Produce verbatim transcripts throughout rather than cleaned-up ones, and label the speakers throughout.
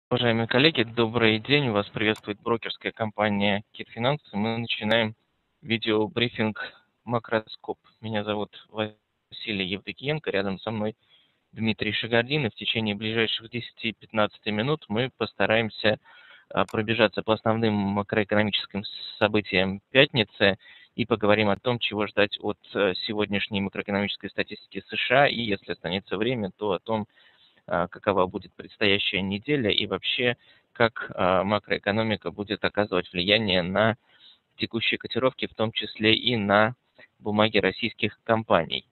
Speaker 1: Уважаемые коллеги, добрый день. Вас приветствует брокерская компания KIT-Finance. Мы начинаем видеобрифинг «Макроскоп». Меня зовут Василий Евдокиенко, рядом со мной Дмитрий Шагардин. И в течение ближайших десяти-пятнадцати минут мы постараемся пробежаться по основным макроэкономическим событиям пятницы и поговорим о том, чего ждать от сегодняшней макроэкономической статистики США, и, если останется время, то о том, какова будет предстоящая неделя и вообще как макроэкономика будет оказывать влияние на текущие котировки, в том числе и на бумаги российских компаний.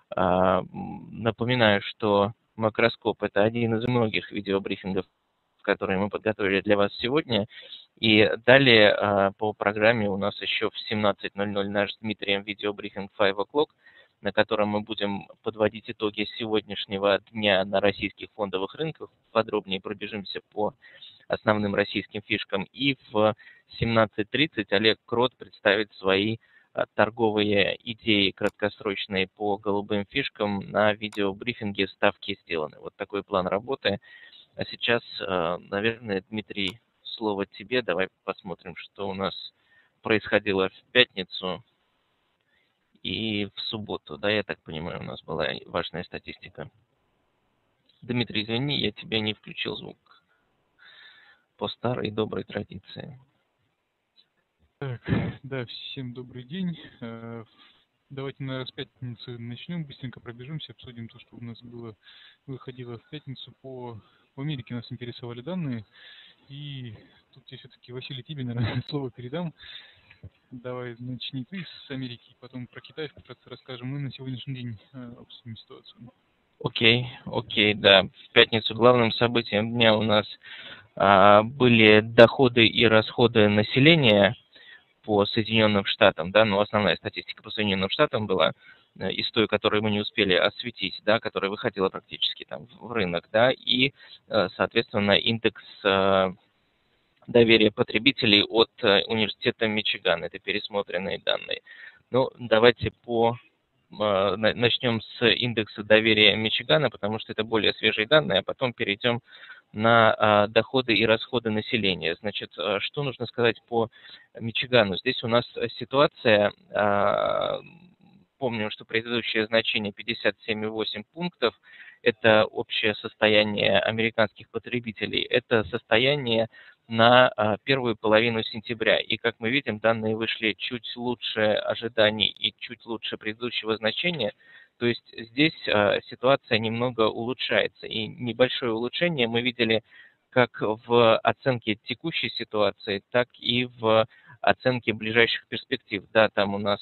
Speaker 1: Напоминаю, что «Макроскоп» — это один из многих видеобрифингов, которые мы подготовили для вас сегодня. И далее по программе у нас еще в семнадцать ноль ноль наш с Дмитрием видеобрифинг пять o'clock, на котором мы будем подводить итоги сегодняшнего дня на российских фондовых рынках. Подробнее пробежимся по основным российским фишкам. И в семнадцать тридцать Олег Крот представит свои торговые идеи краткосрочные по голубым фишкам на видеобрифинге «Ставки сделаны». Вот такой план работы. А сейчас, наверное, Дмитрий, слово тебе. Давай посмотрим, что у нас происходило в пятницу и в субботу. Да, я так понимаю, у нас была важная статистика. Дмитрий, извини, я тебе не включил звук по старой доброй традиции.
Speaker 2: Так, да, всем добрый день. Давайте, наверное, с пятницы начнем, быстренько пробежимся, обсудим то, что у нас было, выходило в пятницу по... В Америке нас интересовали данные, и тут я все-таки, Василий, тебе, наверное, слово передам. Давай, начни ты с Америки, потом про Китай вкратце расскажем, мы на сегодняшний день обсудим ситуацию.
Speaker 1: Окей, окей, да. В пятницу главным событием дня у нас а, были доходы и расходы населения по Соединенным Штатам, да, но основная статистика по Соединенным Штатам была из той, которую мы не успели осветить, да, которая выходила практически там в рынок, да, и, соответственно, индекс доверия потребителей от университета Мичиган. Это пересмотренные данные. Ну, давайте по начнем с индекса доверия Мичигана, потому что это более свежие данные, а потом перейдем на доходы и расходы населения. Значит, что нужно сказать по Мичигану? Здесь у нас ситуация, помним, что предыдущее значение пятьдесят семь и восемь пунктов, это общее состояние американских потребителей, это состояние на первую половину сентября. И, как мы видим, данные вышли чуть лучше ожиданий и чуть лучше предыдущего значения. То есть здесь ситуация немного улучшается. И небольшое улучшение мы видели как в оценке текущей ситуации, так и в оценке ближайших перспектив. Да, там у нас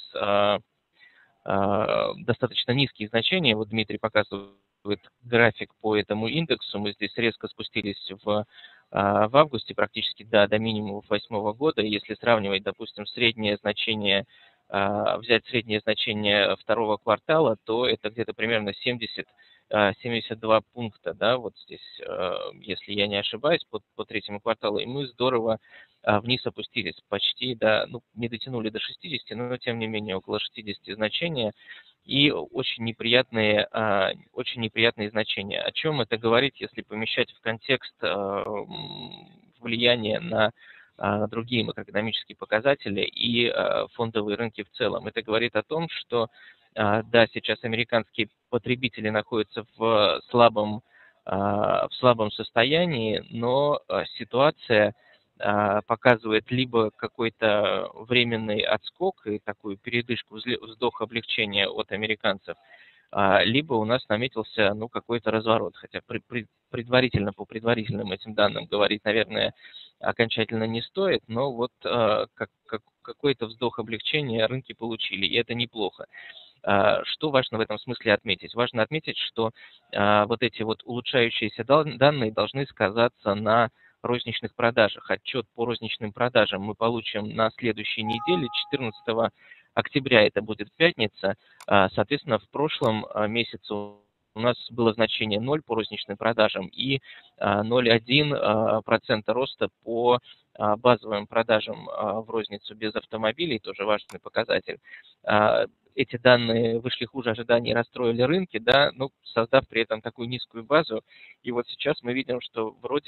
Speaker 1: достаточно низкие значения. Вот Дмитрий показывает график по этому индексу. Мы здесь резко спустились в в августе практически до, до минимума восьмого года. Если сравнивать, допустим, среднее значение, взять среднее значение второго квартала, то это где-то примерно семьдесят семьдесят два пункта, да, вот здесь, если я не ошибаюсь, по, по третьему кварталу, и мы здорово вниз опустились, почти, да, ну, не дотянули до шестидесяти, но тем не менее около шестидесяти значения, и очень неприятные, очень неприятные значения. О чем это говорит, если помещать в контекст влияния на другие макроэкономические показатели и фондовые рынки в целом? Это говорит о том, что да, сейчас американские потребители находятся в слабом, в слабом состоянии, но ситуация показывает либо какой-то временный отскок и такую передышку, вздох облегчения от американцев, либо у нас наметился ну, какой-то разворот. Хотя предварительно, по предварительным этим данным говорить, наверное, окончательно не стоит, но вот как, как, какой-то вздох облегчения рынки получили, и это неплохо. Что важно в этом смысле отметить? Важно отметить, что вот эти вот улучшающиеся данные должны сказаться на розничных продажах. Отчет по розничным продажам мы получим на следующей неделе, четырнадцатого октября, это будет пятница. Соответственно, в прошлом месяце у нас было значение ноль по розничным продажам и ноль целых одна десятая процента роста по базовым продажам в розницу без автомобилей, тоже важный показатель. Эти данные вышли хуже ожиданий, расстроили рынки, да, ну, создав при этом такую низкую базу. И вот сейчас мы видим, что вроде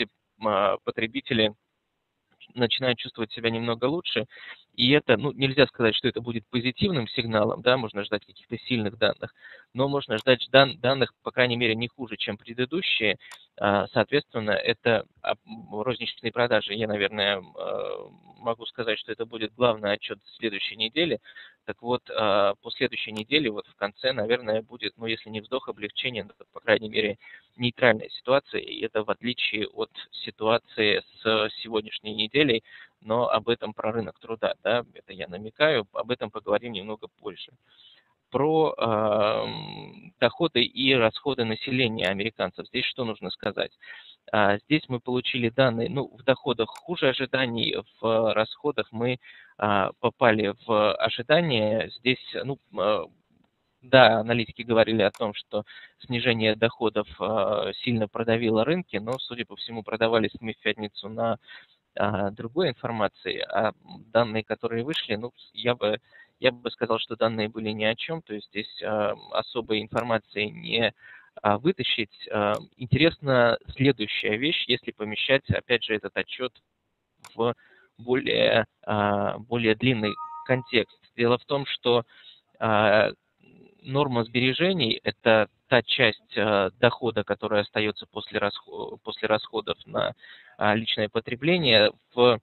Speaker 1: а, потребители начинают чувствовать себя немного лучше, и это, ну, нельзя сказать, что это будет позитивным сигналом, да, можно ждать каких-то сильных данных, но можно ждать дан- данных, по крайней мере, не хуже, чем предыдущие. А, Соответственно, это а, м, розничные продажи. Я, наверное, а, могу сказать, что это будет главный отчет следующей недели. Так вот, а, по следующей неделе, вот в конце, наверное, будет, ну, если не вздох облегчения, то, по крайней мере, нейтральная ситуация, и это в отличие от ситуации с сегодняшней неделей, но об этом про рынок труда, да, это я намекаю, об этом поговорим немного позже. Про э, доходы и расходы населения американцев. Здесь что нужно сказать? А, здесь мы получили данные, ну, в доходах хуже ожиданий, в расходах мы а, попали в ожидания. Здесь, ну, а, да, аналитики говорили о том, что снижение доходов а, сильно продавило рынки, но, судя по всему, продавались мы в пятницу на а, другой информации, а данные, которые вышли, ну, я бы, я бы сказал, что данные были ни о чем, то есть здесь а, особой информации не а, вытащить. А, интересна следующая вещь, если помещать, опять же, этот отчет в более, а, более длинный контекст. Дело в том, что а, норма сбережений – это та часть а, дохода, которая остается после, расхо- после расходов на а, личное потребление. В,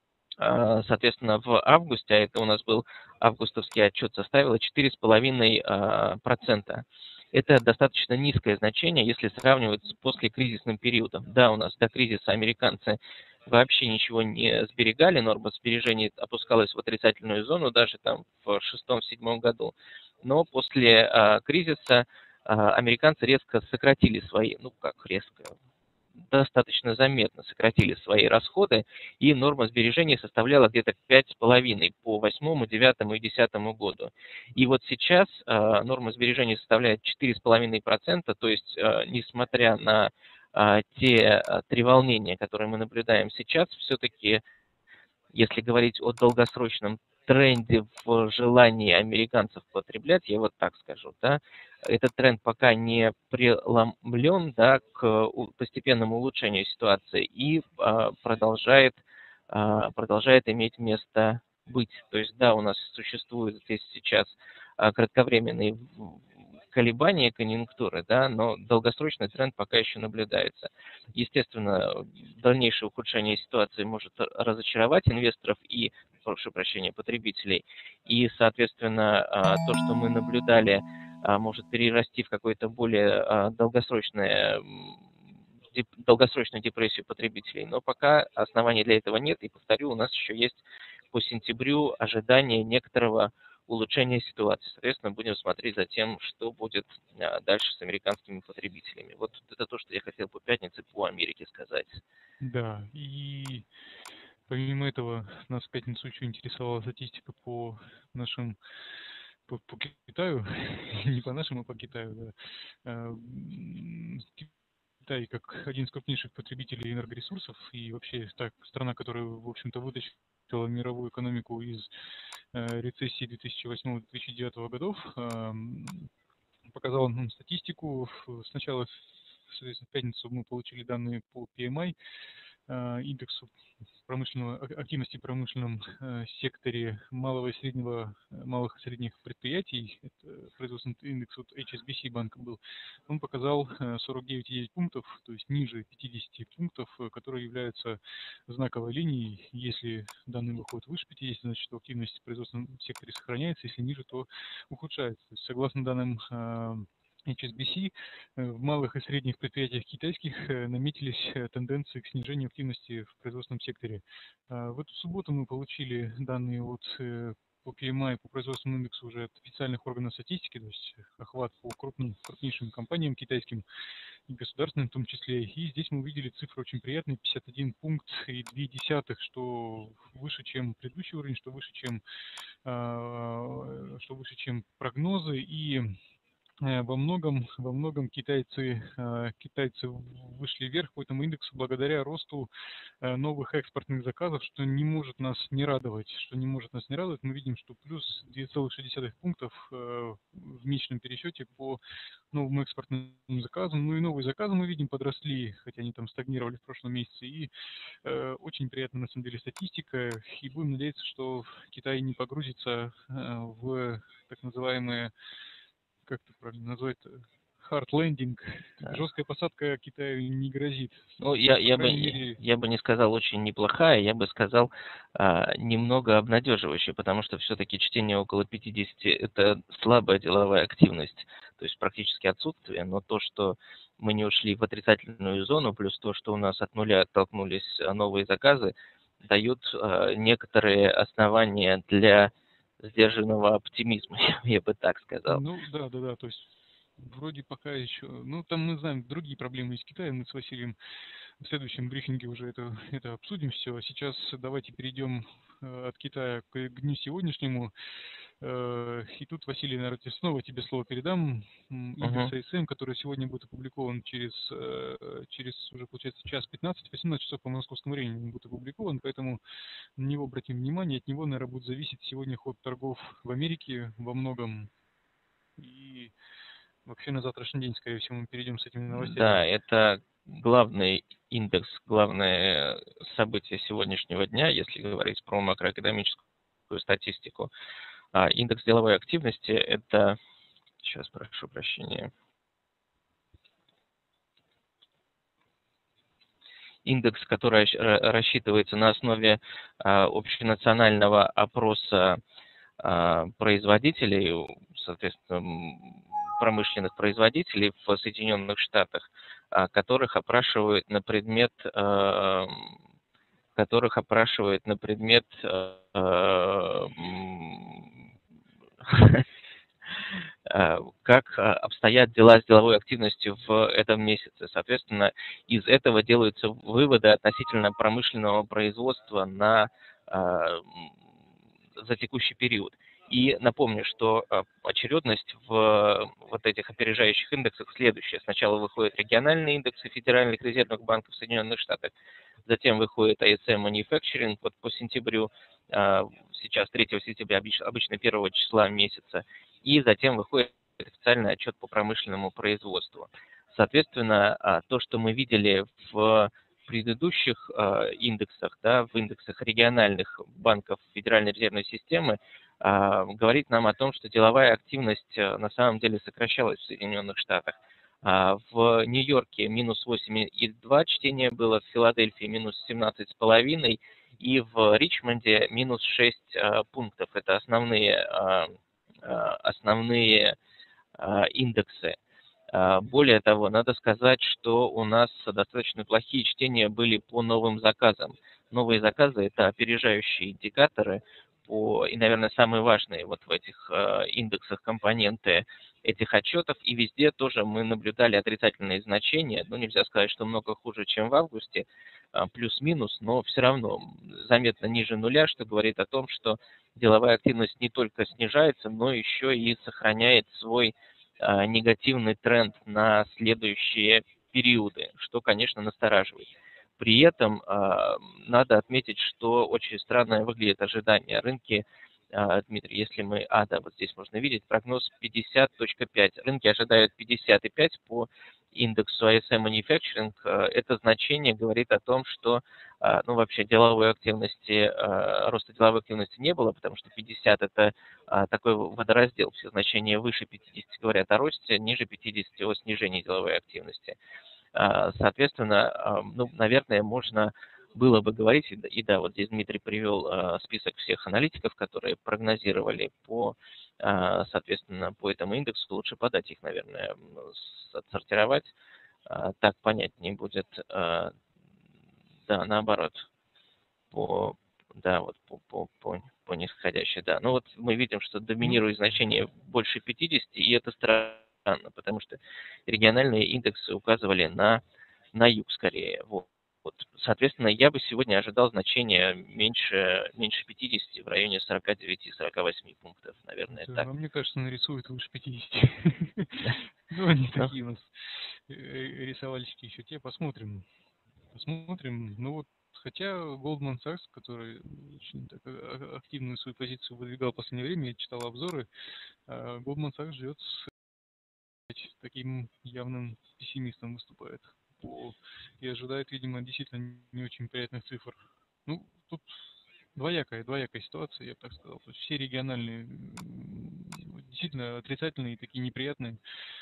Speaker 1: а, соответственно, в августе, а это у нас был августовский отчет, составила четыре с половиной процента. Это достаточно низкое значение, если сравнивать с послекризисным периодом. Да, у нас до кризиса американцы вообще ничего не сберегали, норма сбережений опускалась в отрицательную зону даже там в шестом-седьмом году. Но после а, кризиса а, американцы резко сократили свои, ну как резко, достаточно заметно сократили свои расходы, и норма сбережений составляла где-то пять с половиной по восьмому, девятому и десятому году. И вот сейчас э, норма сбережений составляет четыре с половиной процента, то есть, э, несмотря на э, те э, треволнения, которые мы наблюдаем сейчас, все-таки, если говорить о долгосрочном тренде в желании американцев потреблять, я вот так скажу, да, этот тренд пока не преломлен, да, к у- постепенному улучшению ситуации и а, продолжает, а, продолжает иметь место быть. То есть, да, у нас существует здесь сейчас а, кратковременные в- колебания конъюнктуры, да, но долгосрочный тренд пока еще наблюдается. Естественно, дальнейшее ухудшение ситуации может разочаровать инвесторов и, прошу прощения, потребителей. И, соответственно, а, то, что мы наблюдали, а, может перерасти в какое-то более а, долгосрочное м, деп- долгосрочную депрессию потребителей. Но пока оснований для этого нет. И, повторю, у нас еще есть по сентябрю ожидание некоторого улучшения ситуации. Соответственно, будем смотреть за тем, что будет а, дальше с американскими потребителями. Вот это то, что я хотел по пятнице по Америке сказать.
Speaker 2: Да, и помимо этого нас в пятницу еще интересовала статистика по нашим по, по Китаю, не по нашему, а по Китаю, да. А, м, Китай как один из крупнейших потребителей энергоресурсов и вообще так, страна, которая, в общем-то, вытащила мировую экономику из э, рецессии две тысячи восьмого — две тысячи девятого годов, ам, показала нам статистику. В- Сначала, соответственно, в пятницу мы получили данные по пи эм ай, э, индексу промышленного, а- активности в промышленном э, секторе малого и среднего, э, малых и средних предприятий. Это производственный индекс от эйч эс би си банка был. Он показал э, сорок девять и девять пунктов, то есть ниже пятидесяти пунктов, э, которые являются знаковой линией. Если данные выходят выше пятидесяти, значит, что активность в производственном секторе сохраняется, если ниже, то ухудшается. То есть, согласно данным э, эйч эс би си, э, в малых и средних предприятиях китайских э, наметились э, тенденции к снижению активности в производственном секторе. А, В эту субботу мы получили данные от э, по пи эм ай, по производственному индексу уже от официальных органов статистики, то есть охват по крупным, крупнейшим компаниям китайским и государственным в том числе. И здесь мы увидели цифры очень приятные, пятьдесят один пункт и две десятых, что выше, чем предыдущий уровень, что выше, чем, а, что выше, чем прогнозы. И Э, Во многом, во многом китайцы, э, китайцы вышли вверх по этому индексу благодаря росту э, новых экспортных заказов, что не может нас не радовать. Что не может нас не радовать, мы видим, что плюс две целых шесть десятых пунктов э, в месячном пересчете по новым экспортным заказам. Ну и новые заказы мы видим подросли, хотя они там стагнировали в прошлом месяце. И э, очень приятная на самом деле статистика. И будем надеяться, что Китай не погрузится э, в так называемые, как это правильно назвать, hard landing,
Speaker 1: Да.
Speaker 2: жесткая посадка Китаю не грозит.
Speaker 1: Ну, я,
Speaker 2: По
Speaker 1: я бы,
Speaker 2: крайней мере,
Speaker 1: я бы не сказал очень неплохая, я бы сказал а, немного обнадеживающая, потому что все-таки чтение около пятидесяти – это слабая деловая активность, то есть практически отсутствие, но то, что мы не ушли в отрицательную зону, плюс то, что у нас от нуля оттолкнулись а, новые заказы, дают а, некоторые основания для сдержанного оптимизма, я бы так сказал.
Speaker 2: ну да, да, да, то есть вроде пока еще, ну там мы знаем другие проблемы из Китая, мы с Василием в следующем брифинге уже это, это обсудим все. А сейчас давайте перейдем э, от Китая к, к дню сегодняшнему. Э, И тут, Василий, наверное, снова тебе слово передам. М, Индекс
Speaker 1: Мгм.
Speaker 2: эй эс эм, который сегодня будет опубликован через, э, через уже, получается, час пятнадцать, восемнадцать часов по московскому времени он будет опубликован, поэтому на него обратим внимание. От него, наверное, будет зависеть сегодня ход торгов в Америке во многом. И вообще на завтрашний день, скорее всего, мы перейдем с этими новостями.
Speaker 1: Да, это главный индекс, главное событие сегодняшнего дня, если говорить про макроэкономическую статистику. А индекс деловой активности – это, сейчас прошу прощения, индекс, который рассчитывается на основе а, общенационального опроса а, производителей, соответственно, промышленных производителей в Соединенных Штатах, а, которых опрашивают на предмет, а, которых опрашивают на предмет а, как обстоят дела с деловой активностью в этом месяце. Соответственно, из этого делаются выводы относительно промышленного производства на, за текущий период. И напомню, что очередность в вот этих опережающих индексах следующая. Сначала выходят региональные индексы федеральных резервных банков Соединенных Штатов, затем выходит эй эс эм Manufacturing вот по сентябрю, сейчас третьего сентября, обычно первого числа месяца, и затем выходит официальный отчет по промышленному производству. Соответственно, то, что мы видели в предыдущих индексах, да, в индексах региональных банков Федеральной резервной системы, говорит нам о том, что деловая активность на самом деле сокращалась в Соединенных Штатах. В Нью-Йорке минус восемь и два чтения было, в Филадельфии минус семнадцать и пять, и в Ричмонде минус шесть пунктов. Это основные, основные индексы. Более того, надо сказать, что у нас достаточно плохие чтения были по новым заказам. Новые заказы – это опережающие индикаторы, по, и, наверное, самые важные вот в этих индексах компоненты этих отчетов. И везде тоже мы наблюдали отрицательные значения. Ну, нельзя сказать, что много хуже, чем в августе, плюс-минус, но все равно заметно ниже нуля, что говорит о том, что деловая активность не только снижается, но еще и сохраняет свой негативный тренд на следующие периоды, что, конечно, настораживает. При этом э, надо отметить, что очень странное выглядит ожидание рынки. Э, Дмитрий, если мы... А, да, вот здесь можно видеть прогноз пятьдесят целых пять. Рынки ожидают пятьдесят и пять по индексу эй эс эм Manufacturing. Э, это значение говорит о том, что э, ну, вообще деловой активности, э, роста деловой активности не было, потому что пятьдесят это э, такой водораздел. Все значения выше пятидесяти говорят о росте, ниже пятидесяти о снижении деловой активности. Соответственно, ну, наверное, можно было бы говорить, и да, вот здесь Дмитрий привел список всех аналитиков, которые прогнозировали по, соответственно, по этому индексу, лучше подать их, наверное, отсортировать, так понятнее будет, да, наоборот, по, да, вот по, по, по, по нисходящей, да. Ну вот мы видим, что
Speaker 2: Ну,
Speaker 1: доминирует значение больше пятидесяти, и это странно. Странно, потому что региональные индексы указывали на, на юг скорее. Вот. Вот, соответственно, я бы сегодня ожидал значения меньше, меньше пятидесяти, в районе сорока девяти — сорока восьми пунктов, наверное,
Speaker 2: Да,
Speaker 1: так.
Speaker 2: а мне кажется, нарисуют выше пятидесяти. Ну, они
Speaker 1: Ну,
Speaker 2: такие у нас э, рисовальщики еще те. Посмотрим. Посмотрим. Ну вот, хотя Goldman Sachs, который очень так а- а- активную свою позицию выдвигал в последнее время, я читал обзоры, а Goldman Sachs живет с таким явным пессимистом выступает. По... И ожидает, видимо, действительно не очень приятных цифр. Ну, тут двоякая, двоякая ситуация, я бы так сказал. То есть все региональные м, действительно отрицательные, такие неприятные.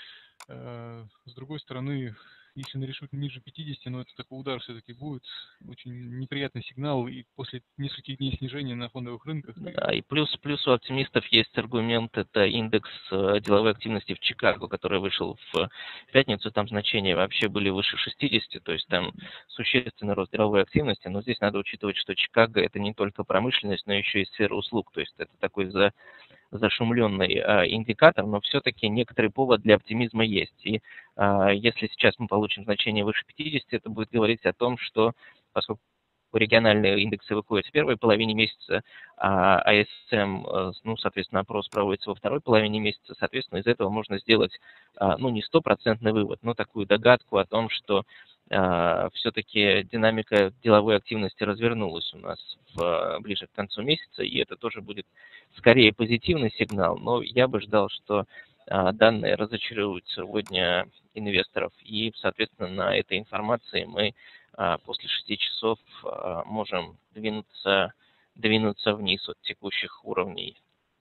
Speaker 2: Э, С другой стороны, если нарисуют ниже пятидесяти, но это такой удар все-таки будет, очень неприятный сигнал, и после нескольких дней снижения на фондовых рынках ты...
Speaker 1: да, и плюс, плюс у оптимистов есть аргумент, это индекс э, деловой активности в Чикаго, который вышел в пятницу, там значения вообще были выше шестидесяти, то есть там существенный рост деловой активности, но здесь надо учитывать, что Чикаго это не только промышленность, но еще и сфера услуг, то есть это такой за, зашумленный э, индикатор, но все-таки некоторый повод для оптимизма есть. И э, если сейчас мы получим значение выше пятидесяти, это будет говорить о том, что поскольку региональные индексы выходят в первой половине месяца, а эй эс эм, э, ну, соответственно, опрос проводится во второй половине месяца, соответственно, из этого можно сделать, а, ну, не стопроцентный вывод, но такую догадку о том, что а, все-таки динамика деловой активности развернулась у нас в, ближе к концу месяца, и это тоже будет скорее позитивный сигнал, но я бы ждал, что а, данные разочаруют сегодня инвесторов, и, соответственно, на этой информации мы а, после шести часов а, можем двинуться, двинуться вниз от текущих уровней.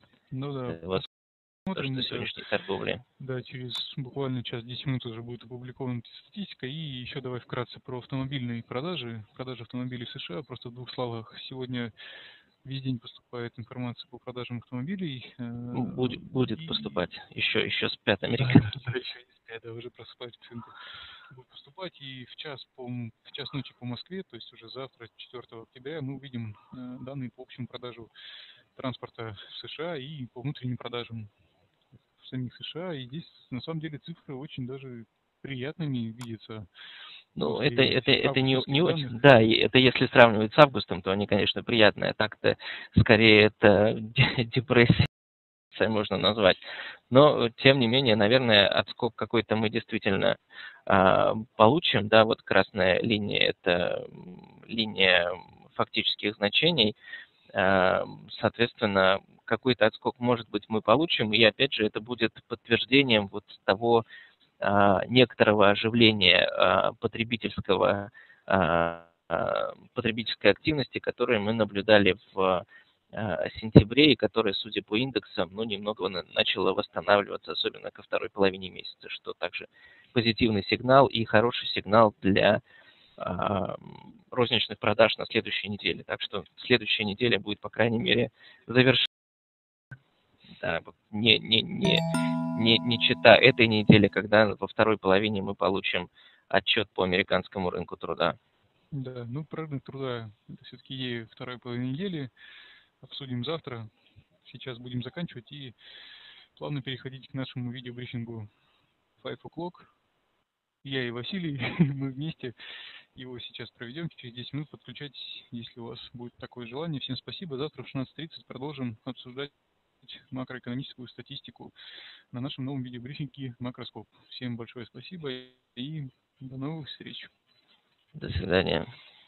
Speaker 2: Ну да,
Speaker 1: Это вот то,
Speaker 2: посмотрим
Speaker 1: что
Speaker 2: это.
Speaker 1: сегодняшней торговли.
Speaker 2: Да, через буквально час-десять минут уже будет опубликована статистика. И еще давай вкратце про автомобильные продажи. Продажи автомобилей в США. Просто в двух словах. Сегодня весь день поступает информация по продажам автомобилей. э,
Speaker 1: Будет, будет
Speaker 2: И
Speaker 1: поступать. Еще, еще спят
Speaker 2: да, да,
Speaker 1: американские.
Speaker 2: да, еще не спят, да, уже просыпаются потихоньку. Будет поступать. И в час, по, м- в час ночи по Москве, то есть уже завтра, четвёртого октября, мы увидим э, данные по общему продажу транспорта в США и по внутренним продажам в самих США. И здесь на самом деле цифры очень даже приятными видятся
Speaker 1: Ну, это,
Speaker 2: после
Speaker 1: это, это не, не
Speaker 2: августовских
Speaker 1: очень.
Speaker 2: данных.
Speaker 1: Да, и это если сравнивать с августом, то они, конечно, приятные. Так-то скорее это депрессия можно назвать. Но, тем не менее, наверное, отскок какой-то мы действительно а, получим. Да, вот красная линия – это м, линия фактических значений. А, соответственно, какой-то отскок, может быть, мы получим. И, опять же, это будет подтверждением вот того а, некоторого оживления а, потребительского, а, а, потребительской активности, которую мы наблюдали в а, сентябре и которая, судя по индексам, ну, немного на- начала восстанавливаться, особенно ко второй половине месяца, что также позитивный сигнал и хороший сигнал для а, розничных продаж на следующей неделе. Так что следующая неделя будет, по крайней мере, завершена. Да, вот не, не, не, не, не чита этой недели, когда во второй половине мы получим отчет по американскому рынку труда.
Speaker 2: Да, ну про рынок труда это все-таки идея второй половины недели. Обсудим завтра. Сейчас будем заканчивать и плавно переходить к нашему видеобрифингу пять o'clock. Я и Василий, мы вместе его сейчас проведем. Через десять минут подключайтесь, если у вас будет такое желание. Всем спасибо. Завтра в шестнадцать тридцать продолжим обсуждать макроэкономическую статистику на нашем новом видеобрифинге «Макроскоп». Всем большое спасибо и до новых встреч.
Speaker 1: До свидания.